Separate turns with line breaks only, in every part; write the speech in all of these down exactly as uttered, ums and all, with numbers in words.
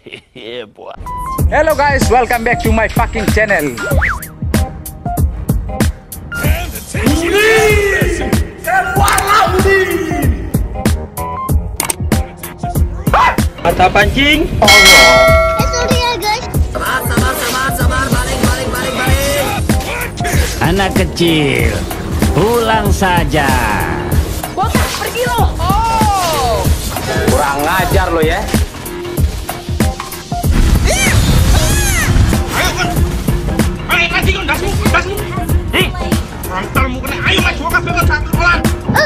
Yeah, boy.
Hello guys, welcome back to my fucking channel.
Mata pancing.
Allah.
Eh sorry ya guys.
Sabar, sabar, sabar, sabar, balik, balik, balik, balik.
Anak kecil, pulang saja.
Botak, pergi lo. Oh.
Kurang ngajar lo ya.
Ayo kan, ayo maju kan, dasmu, dasmu. Hei, rantalmu kena, ayo maju kan, bebas tak kerolan.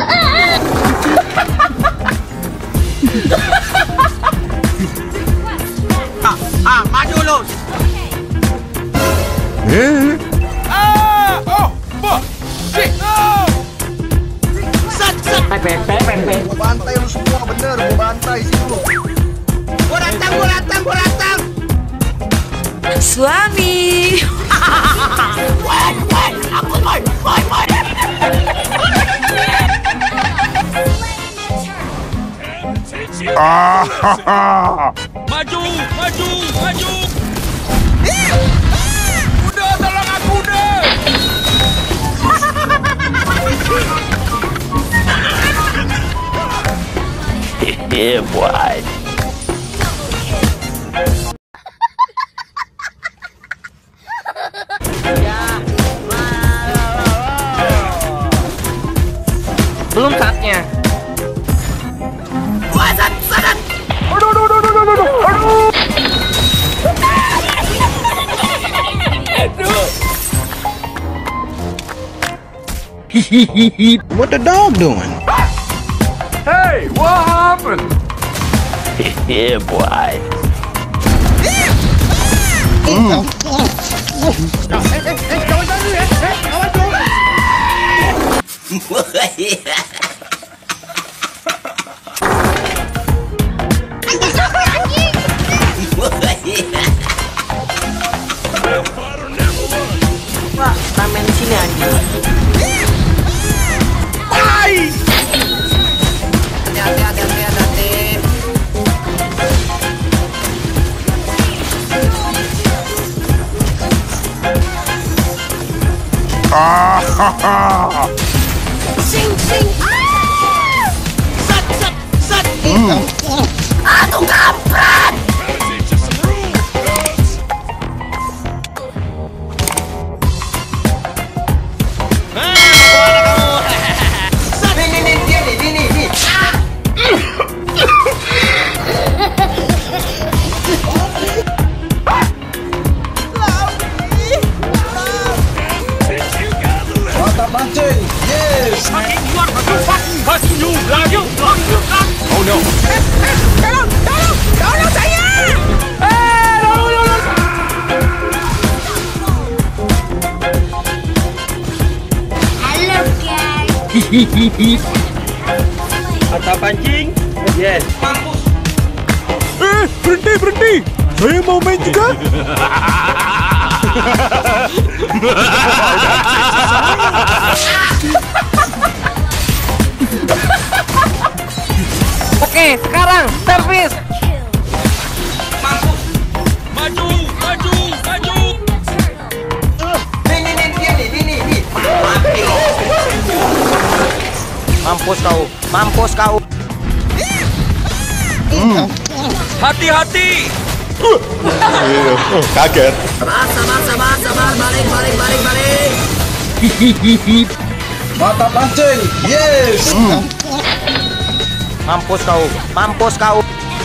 Ah, maju lo.
Ah, oh, boh, sih, oh.
Sat, sat.
Gua bantai lu semua bener, gua bantai sih lu.
Gua datang, gua datang, gua datang.
Suami.
Woi, woi, aku woi, woi, woi.
Maju, maju, maju. Udah, tolong aku udah.
Yeah, boy.
Belum saatnya.
Wah, sat, sat.
Aduh, aduh, aduh, aduh, aduh, aduh.
What the dog doing?
Hey, what happened?
Yeah, boy.
Wah, ramen di sini aja. Hati-hati, hati-hati, hati-hati. Sing, sing. Ah! Sat, sat, sat. Aduh, kampret.
Nih, nih, nih, dia nih, nih, nih, nih. Mantap mancing, yes.
Makin keluar, makin fucking baju, lagi, lagi, lagi. Oh no.
Tolong, tolong, tolong saya.
Halo guys.
Mata pancing. Yes.
Eh, berhenti, berhenti. Saya mau main juga.
Oke, sekarang servis.
Maju, maju, maju.
Nih, nih, nih, dia nih, nih, nih, nih.
Mampus kau, mampus kau.
Hati-hati.
Kaget.
Sabar, sabar, sabar, sabar, balik, balik, balik, balik.
Mantap mancing, yes.
Mampus kau, mampus kau.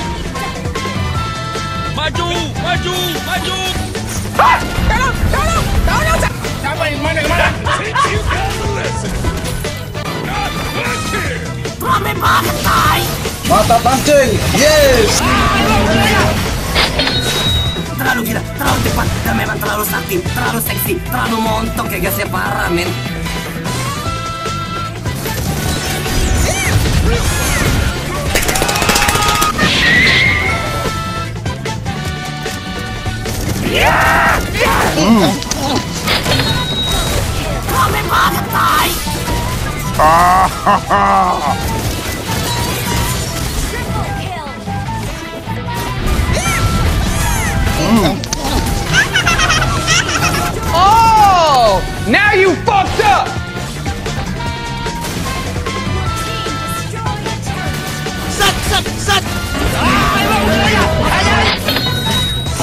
Maju, maju, maju.
Tolong, tolong, tolong.
Siapa yang mana mana?
Rame banget, tay.
Mantap mancing, yes.
Terlalu gila, terlalu cepat, dan memang terlalu sakti, terlalu seksi, terlalu montok ya gasnya parah, men. Rame banget, tay.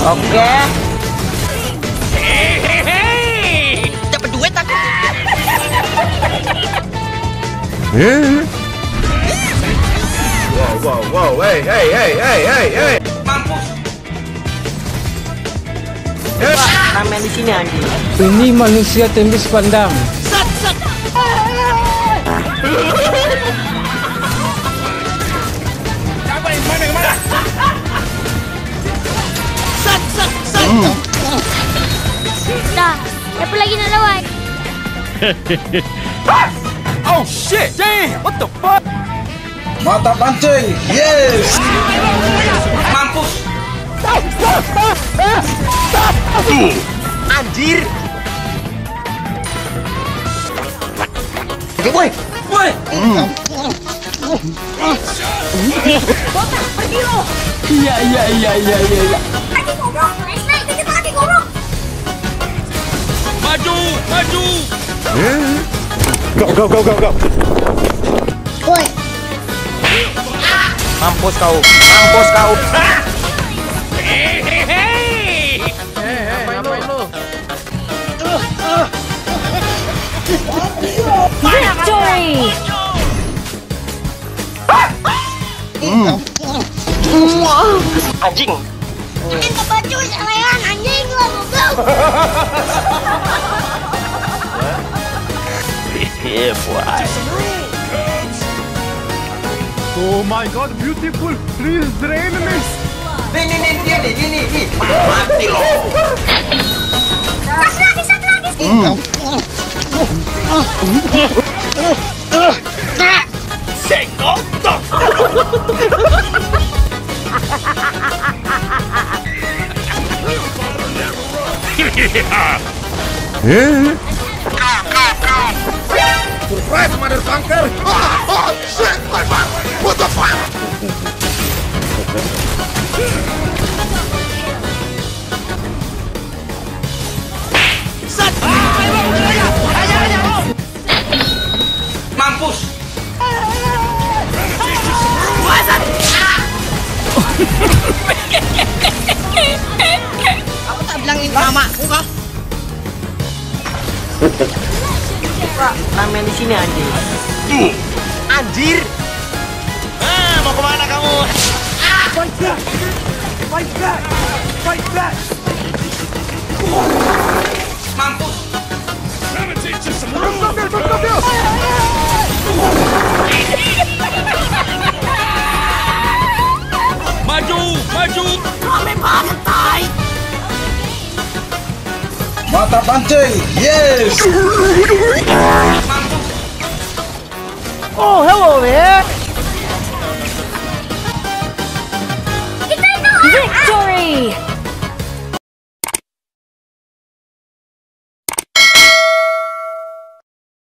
Oke. Dapat duit aku.
Eh?
Wow, wow, wow, hey, hey, hey, hey, hey, hey.
Mampus.
Ramen di sini anjing.
Ini manusia tembus pandang.
Siapa yang mana yang mana?
Dah, siapa lagi nak lawan?
Oh shit! Damn! What the fuck?
Mata pancing. Yes.
Mampus.
Anjir. Oke, boy.
Woi.
Iya iya iya iya iya. iya.
Maju, maju.
Eh? Go, go, go, go, go.
Woi,
Mampus kau. Mampus kau.
victory!
Anjing.
Anjing kebacu sayang, anjing lu goblok.
Yeah, boy.
Oh my god, beautiful! Please drain this!
Nih, nih, nih, dia nih, ini, nih.
Mati lo.
Satu lagi, satu lagi.
Sekotok.
Eh?
Surprise, motherfucker. Oh, shit, my man. What the fuck?
Mampus.
Aku tak bilangin mama aku kah? Ramen di sini anjing. Anjir.
Ah, mau kemana kamu? Mampus. Maju, maju.
Mata pancing. Yes.
Oh, hello man.
Victory!